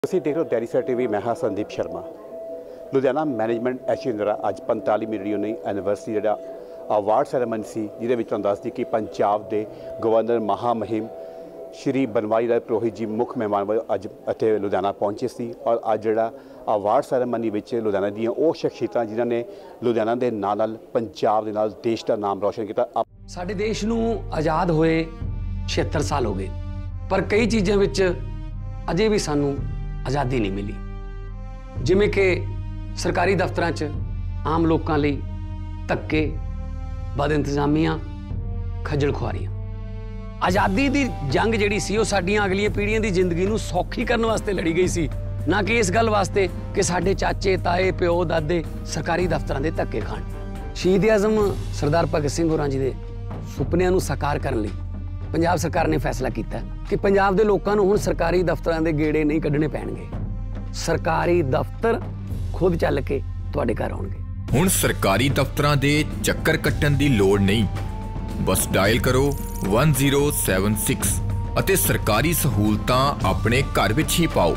ਤੁਸੀਂ ਦੇਖ ਰਹੇ ਹੋ ਡੈਰੀ ਸੈਟ ਟੀਵੀ। ਮੈਂ ਹਾਂ ਸੰਦੀਪ ਸ਼ਰਮਾ। ਲੁਧਿਆਣਾ ਮੈਨੇਜਮੈਂਟ ਐਸੋਸੀਏਸ਼ਨ ਦੁਆਰਾ ਅੱਜ 45ਵੀਂ ਰਿਯੂਨੀਅਨ ਐਨੀਵਰਸਰੀ ਜਿਹੜਾ ਅਵਾਰਡ ਸੈਰੇਮਨੀ ਸੀ, ਜਿਹਦੇ ਵਿੱਚ ਤੁਹਾਨੂੰ ਦੱਸਦੀ ਕਿ ਪੰਜਾਬ ਦੇ ਗਵਰਨਰ ਮਹਾਮਹਿਮ ਸ਼੍ਰੀ ਬਨਵਾਰੀ ਲਾਲ ਪੁਰੋਹਿਤ ਜੀ ਮੁੱਖ ਮਹਿਮਾਨ ਵਜੋਂ ਅੱਜ ਇੱਥੇ ਲੁਧਿਆਣਾ ਪਹੁੰਚੇ ਸੀ। ਔਰ ਅੱਜ ਜਿਹੜਾ ਅਵਾਰਡ ਸੈਰੇਮਨੀ ਵਿੱਚ ਲੁਧਿਆਣਾ ਦੀਆਂ ਉਹ ਸ਼ਖਸੀਅਤਾਂ ਜਿਨ੍ਹਾਂ ਨੇ ਲੁਧਿਆਣਾ ਦੇ ਨਾਲ ਪੰਜਾਬ ਦੇ ਨਾਲ ਦੇਸ਼ ਦਾ ਨਾਮ ਰੌਸ਼ਨ ਕੀਤਾ। ਸਾਡੇ ਦੇਸ਼ ਨੂੰ ਆਜ਼ਾਦ ਹੋਏ 76 ਸਾਲ ਹੋ ਗਏ, ਪਰ ਕਈ ਚੀਜ਼ਾਂ ਵਿੱਚ ਅਜੇ ਵੀ ਸਾਨੂੰ ਆਜ਼ਾਦੀ नहीं मिली, जिमें कि सरकारी दफ्तर च आम लोगों ਲਈ ਧੱਕੇ, ਬਦ ਇੰਤਜ਼ਾਮੀਆਂ, ਖੱਜਲ ਖੁਆਰੀਆਂ। ਆਜ਼ਾਦੀ ਦੀ ਜੰਗ ਜਿਹੜੀ ਸੀ ਉਹ ਸਾਡੀਆਂ ਅਗਲੀਆਂ ਪੀੜ੍ਹੀਆਂ ਦੀ ਜ਼ਿੰਦਗੀ ਨੂੰ ਸੌਖੀ ਕਰਨ ਵਾਸਤੇ ਲੜੀ ਗਈ ਸੀ, ਨਾ ਕਿ ਇਸ ਗੱਲ ਵਾਸਤੇ ਕਿ ਸਾਡੇ ਚਾਚੇ ਤਾਏ ਪਿਓ ਦਾਦੇ ਸਰਕਾਰੀ ਦਫ਼ਤਰਾਂ ਦੇ ਧੱਕੇ ਖਾਣ। ਸ਼ਹੀਦ ਆਜ਼ਮ ਸਰਦਾਰ ਭਗਤ ਸਿੰਘ ਹੋਰਾਂ ਜੀ ਦੇ ਸੁਪਨਿਆਂ ਨੂੰ ਸਾਕਾਰ ਕਰਨ ਲਈ ਪੰਜਾਬ ਸਰਕਾਰ ਨੇ ਫੈਸਲਾ ਕੀਤਾ ਕਿ ਪੰਜਾਬ ਦੇ ਲੋਕਾਂ ਨੂੰ ਹੁਣ ਸਰਕਾਰੀ ਦਫ਼ਤਰਾਂ ਦੇ ਗੇੜੇ ਨਹੀਂ ਕੱਢਣੇ ਪੈਣਗੇ। ਸਰਕਾਰੀ ਦਫ਼ਤਰ ਖੁਦ ਚੱਲ ਕੇ ਤੁਹਾਡੇ ਘਰ ਆਉਣਗੇ। ਹੁਣ ਸਰਕਾਰੀ ਦਫ਼ਤਰਾਂ ਦੇ ਚੱਕਰ ਕੱਟਣ ਦੀ ਲੋੜ ਨਹੀਂ, ਬਸ ਡਾਇਲ ਕਰੋ 1076 ਅਤੇ ਸਰਕਾਰੀ ਸਹੂਲਤਾਂ ਆਪਣੇ ਘਰ ਵਿੱਚ ਹੀ ਪਾਓ।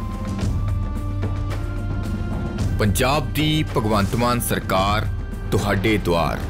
ਪੰਜਾਬ ਦੀ ਭਗਵੰਤ ਮਾਨ ਸਰਕਾਰ ਤੁਹਾਡੇ ਦੁਆਰ।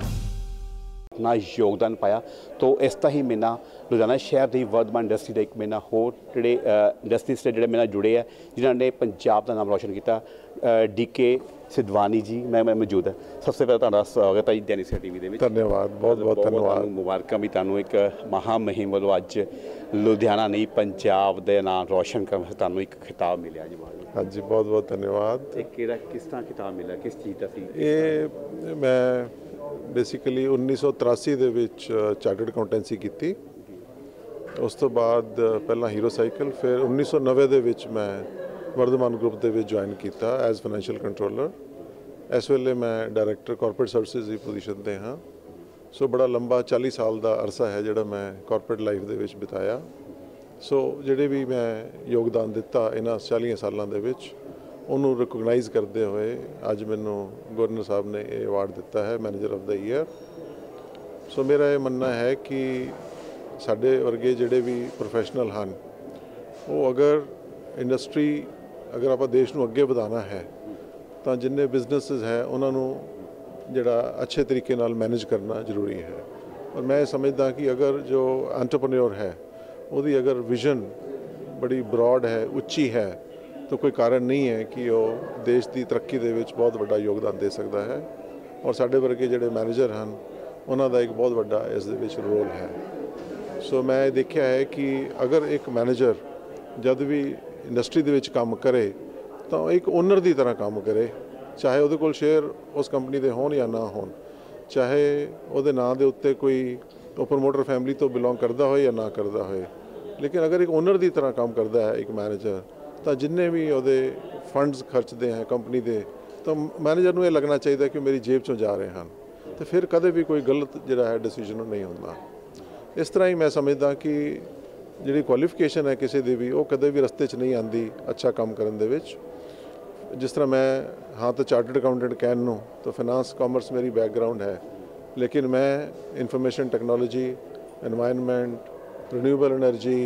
अपना योगदान पाया तो इस तरह ही मेना लुधियाना शहर की वर्धमान इंडस्ट्री का एक मेना होर जोड़े इंडस्ट्रीज से जोड़े मेना जुड़े है जिन्होंने पंजाब का नाम रोशन किया। DK सिद्धवानी जी मैं मौजूद है। सबसे पहले तुहाडा स्वागत है जी दैनिक सवेरा टीवी दे। धन्यवाद, बहुत बहुत धन्यवाद। मुबारक भी तुहानू एक महामहिम वालों अज लुधियाना नहीं पंजाब के नाम रोशन करने वास्ते तुहानू एक खिताब मिले जी। हाँ जी, बहुत बहुत धन्यवाद। किस तरह खिताब मिला, किस चीज़ का सी? ये मैं बेसिकली 1983 ਦੇ ਵਿੱਚ ਚਾਰਟਰਡ ਅਕਾਊਂਟੈਂਸੀ ਕੀਤੀ। ਉਸ ਤੋਂ ਬਾਅਦ ਪਹਿਲਾਂ ਹੀਰੋ ਸਾਈਕਲ, ਫਿਰ 1990 ਦੇ ਵਿੱਚ ਮੈਂ ਵਰਧਮਾਨ ਗਰੁੱਪ ਦੇ ਵਿੱਚ ਜੁਆਇਨ ਕੀਤਾ ਐਜ਼ ਫਾਈਨੈਂਸ਼ੀਅਲ ਕੰਟਰੋਲਰ। ਇਸ ਵੇਲੇ ਮੈਂ ਡਾਇਰੈਕਟਰ ਕਾਰਪੋਰੇਟ ਸਰਵਿਸਿਜ਼ ਦੀ ਪੋਜੀਸ਼ਨ ਤੇ ਹਾਂ। ਸੋ ਬੜਾ ਲੰਬਾ 40 ਸਾਲ ਦਾ ਅਰਸਾ ਹੈ ਜਿਹੜਾ ਮੈਂ ਕਾਰਪੋਰੇਟ ਲਾਈਫ ਦੇ ਵਿੱਚ ਬਿਤਾਇਆ। ਸੋ ਜਿਹੜੇ ਵੀ ਮੈਂ ਯੋਗਦਾਨ ਦਿੱਤਾ ਇਹਨਾਂ 40 ਸਾਲਾਂ ਦੇ ਵਿੱਚ, ਉਹਨੂੰ ਰਿਕੋਗਨਾਈਜ਼ ਕਰਦੇ ਹੋਏ ਅੱਜ ਮੈਨੂੰ ਗਵਰਨਰ ਸਾਹਿਬ ਨੇ ਇਹ ਅਵਾਰਡ ਦਿੱਤਾ ਹੈ ਮੈਨੇਜਰ ਆਫ ਦਾ ਈਅਰ। ਸੋ ਮੇਰਾ ਇਹ ਮੰਨਣਾ ਹੈ ਕਿ ਸਾਡੇ ਵਰਗੇ ਜਿਹੜੇ ਵੀ ਪ੍ਰੋਫੈਸ਼ਨਲ ਹਨ, ਉਹ ਅਗਰ ਇੰਡਸਟਰੀ ਅਗਰ ਆਪਾਂ ਦੇਸ਼ ਨੂੰ ਅੱਗੇ ਵਧਾਉਣਾ ਹੈ ਤਾਂ ਜਿੰਨੇ ਬਿਜ਼ਨੈਸਿਸ ਹੈ ਉਹਨਾਂ ਨੂੰ ਜਿਹੜਾ ਅੱਛੇ ਤਰੀਕੇ ਨਾਲ ਮੈਨੇਜ ਕਰਨਾ ਜ਼ਰੂਰੀ ਹੈ। ਔਰ ਮੈਂ ਸਮਝਦਾ ਕਿ ਅਗਰ ਜੋ ਐਂਟਰਪ੍ਰੈਨਿਓਰ ਹੈ ਉਹਦੀ ਅਗਰ ਵਿਜ਼ਨ ਬੜੀ ਬਰੋਡ ਹੈ, ਉੱਚੀ ਹੈ, तो कोई कारण नहीं है कि वह देश की तरक्की दे विच बहुत बड़ा योगदान दे सकता है। और साढ़े वर्गे जोड़े मैनेजर हैं उन्होंने एक बहुत बड़ा इस दे विच रोल है। सो मैं देखा है कि अगर एक मैनेजर जब भी इंडस्ट्री दे विच काम करे तो एक ओनर की तरह काम करे, चाहे वो कोल शेयर उस कंपनी के होन या ना होन, चाहे वो नाँ के उत्ते कोई प्रमोटर फैमिली तो बिलोंग करता हो या ना करता हो, लेकिन अगर एक ओनर की तरह काम करता है एक मैनेजर तो जिन्ने भी वो फंड्स खर्चते हैं कंपनी के, तो मैनेजर को यह लगना चाहिए कि मेरी जेब चों जा रहे हैं, तो फिर कदे भी कोई गलत जोड़ा है डिसीजन नहीं होता। इस तरह ही मैं समझदा कि जी क्वालिफिकेशन है किसी की भी वो कदे भी रस्ते च नहीं आती अच्छा काम करने दे विच। जिस तरह मैं हाँ तो चार्टर्ड अकाउंटेंट कहन नूं तो फाइनांस कॉमर्स मेरी बैकग्राउंड है, लेकिन मैं information technology, environment, renewable energy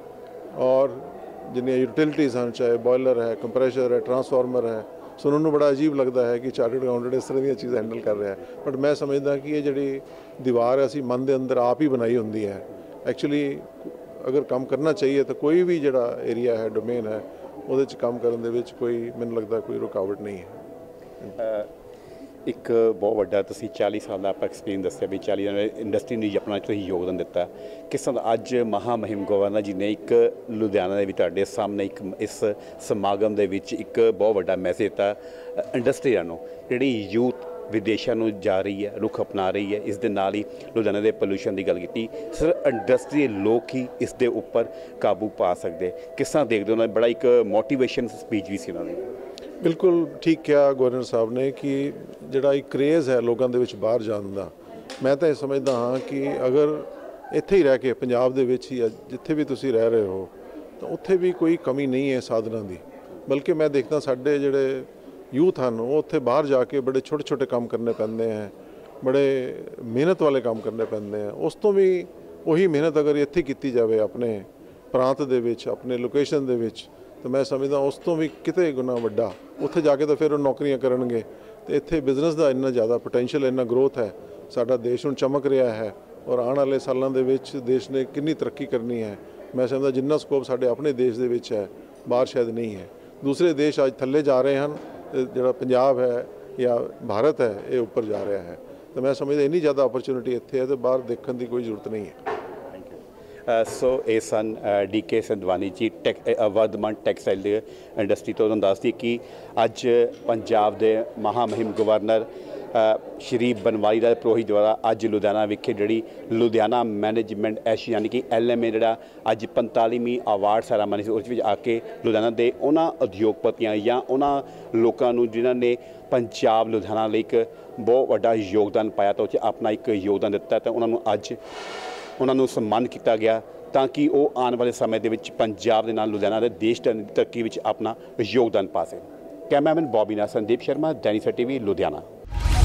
और जिन्हें यूटिलिटीज़ हैं, चाहे बॉयलर है, कंप्रेशर है, ट्रांसफार्मर है, सो उन्होंने बड़ा अजीब लगता है कि चार्टर्ड अकाउंटेंट इस तरह दी चीज़ हैंडल कर रहा है। बट मैं समझदा कि ये जी दीवार असी मन के अंदर आप ही बनाई होंगी है। एक्चुअली अगर काम करना चाहिए तो कोई भी जोड़ा एरिया है, डोमेन है, वो काम करने दे विच कोई मैनूं लगता कोई रुकावट नहीं है। एक बहुत वड्डा तुसीं 40 साल का आपां एक्सपीरियंस दस्सिया भी 40 इंडस्ट्री ने अपना तुसीं योगदान दिता। किस तरह अज महामहिम गवर्नर जी ने एक लुधियाना दे विच तुहाडे सामने एक इस समागम दे विच एक बहुत वड्डा मैसेज दिता इंडस्ट्रीआं नूं, जिहड़ी यूथ विदेशों में जा रही है, रुख अपना रही है, इस दे नाल ही लुधियाना के पोल्यूशन की गल की। सिर्फ इंडस्ट्री लोग ही इस दे उपर काबू पा सकते। किस तरह देखते हो? बड़ा एक मोटिवेशन स्पीच भी सी उन्होंने। बिल्कुल ठीक कहा गवर्नर साहब ने कि जोड़ा एक क्रेज़ है लोगों के बाहर जाने का। मैं तो यह समझदा हाँ कि अगर इत्थे ही रह के पंजाब दे विच ही जिथे भी तुसी रह रहे हो तो उत्थे भी कोई कमी नहीं है साधना की, बल्कि मैं देखता साढ़े जोड़े यूथ हैं वो उत्थे बाहर जाके बड़े छोटे छोटे काम करने पैंदे हैं, बड़े मेहनत वाले काम करने पैंदे हैं। उस तो भी वही मेहनत अगर इत्थे कीती जाए अपने प्रांत दे विच, अपने लोकेशन दे विच, ਤਾਂ ਮੈਂ ਸਮਝਦਾ ਉਸ ਤੋਂ ਵੀ ਕਿਤੇ ਗੁਣਾ ਵੱਡਾ ਉੱਥੇ ਜਾ ਕੇ ਤਾਂ ਫਿਰ ਉਹ ਨੌਕਰੀਆਂ ਕਰਨਗੇ। ਤੇ ਇੱਥੇ ਬਿਜ਼ਨਸ ਦਾ ਇੰਨਾ ਜ਼ਿਆਦਾ ਪੋਟੈਂਸ਼ੀਅਲ, ਇੰਨਾ ਗਰੋਥ ਹੈ, ਸਾਡਾ ਦੇਸ਼ ਹੁਣ ਚਮਕ ਰਿਹਾ ਹੈ ਔਰ ਆਉਣ ਵਾਲੇ ਸਾਲਾਂ ਦੇ ਵਿੱਚ ਦੇਸ਼ ਨੇ ਕਿੰਨੀ ਤਰੱਕੀ ਕਰਨੀ ਹੈ। ਮੈਂ ਸਮਝਦਾ ਜਿੰਨਾ ਸਕੋਪ ਸਾਡੇ ਆਪਣੇ ਦੇਸ਼ ਦੇ ਵਿੱਚ ਹੈ ਬਾਹਰ ਸ਼ਾਇਦ ਨਹੀਂ ਹੈ। ਦੂਸਰੇ ਦੇਸ਼ ਅੱਜ ਥੱਲੇ ਜਾ ਰਹੇ ਹਨ, ਜਿਹੜਾ ਪੰਜਾਬ ਹੈ ਜਾਂ ਭਾਰਤ ਹੈ ਇਹ ਉੱਪਰ ਜਾ ਰਿਹਾ ਹੈ। ਤਾਂ ਮੈਂ ਸਮਝਦਾ ਇੰਨੀ ਜ਼ਿਆਦਾ ਅਪਰਚੁਨਿਟੀ ਇੱਥੇ ਹੈ ਤੇ ਬਾਹਰ ਦੇਖਣ ਦੀ ਕੋਈ ਜ਼ਰੂਰਤ ਨਹੀਂ ਹੈ। ਸੋ ਇਹ ਸਨ ਡੀਕੇ ਸੰਧਵਾਨੀ ਜੀ, ਵਰਧਮਾਨ ਟੈਕਸਟਾਈਲ ਦੇ ਇੰਡਸਟਰੀ ਤੋਂ। ਤੁਹਾਨੂੰ ਦੱਸਦੀ ਕਿ ਅੱਜ ਪੰਜਾਬ ਦੇ ਮਹਾਮਹਿਮ ਗਵਰਨਰ ਸ਼੍ਰੀ ਬਨਵਾਰੀ ਲਾਲ ਪੁਰੋਹਿਤ ਦੁਆਰਾ ਅੱਜ ਲੁਧਿਆਣਾ ਵਿਖੇ ਜਿਹੜੀ ਲੁਧਿਆਣਾ ਮੈਨੇਜਮੈਂਟ ਐਸ਼ੀਆ ਯਾਨੀ ਕਿ LMA ਜਿਹੜਾ ਅੱਜ 45ਵੀਂ ਅਵਾਰਡ ਸੈਰਾਮਨੀ ਸੀ ਉਸ ਵਿੱਚ ਆ ਕੇ ਲੁਧਿਆਣਾ ਦੇ ਉਹਨਾਂ ਉਦਯੋਗਪਤੀਆਂ ਜਾਂ ਉਹਨਾਂ ਲੋਕਾਂ ਨੂੰ ਜਿਨ੍ਹਾਂ ਨੇ ਪੰਜਾਬ ਲੁਧਿਆਣਾ ਲਈ ਇੱਕ ਬਹੁਤ ਵੱਡਾ ਯੋਗਦਾਨ ਪਾਇਆ ਤਾਂ ਉਹ 'ਚ ਆਪਣਾ ਇੱਕ ਯੋਗਦਾਨ ਦਿੱਤਾ, ਤਾਂ ਉਹਨਾਂ ਨੂੰ ਅੱਜ ਉਹਨਾਂ ਨੂੰ ਸਨਮਾਨ ਕੀਤਾ ਗਿਆ ਤਾਂ ਕਿ ਉਹ ਆਉਣ ਵਾਲੇ ਸਮੇਂ ਦੇ ਵਿੱਚ ਪੰਜਾਬ ਦੇ ਨਾਲ ਲੁਧਿਆਣਾ ਦੇ ਦੇਸ਼ ਦੀ ਤਰੱਕੀ ਵਿੱਚ ਆਪਣਾ ਯੋਗਦਾਨ ਪਾ ਸਕਣ। ਕੈਮਰਾਮੈਨ ਬੌਬੀ ਨਾਲ ਸੰਦੀਪ ਸ਼ਰਮਾ, ਦੈਨਿਕ ਸਵੇਰਾ TV, ਲੁਧਿਆਣਾ।